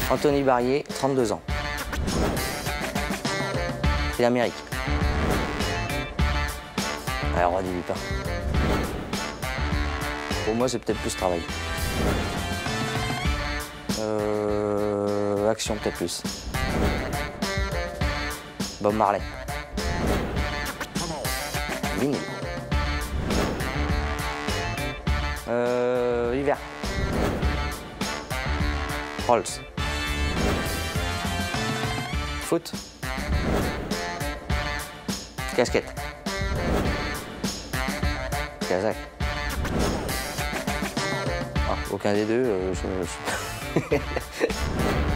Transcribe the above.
Anthony Barrier, 32 ans. C'est l'Amérique. Alors, roi du Lupin. Pour moi, c'est peut-être plus travail. Action, peut-être plus. Bob Marley. Vinyle. Hiver. Rolls. Foot. Casquette. Kazakh. Ah, aucun des deux.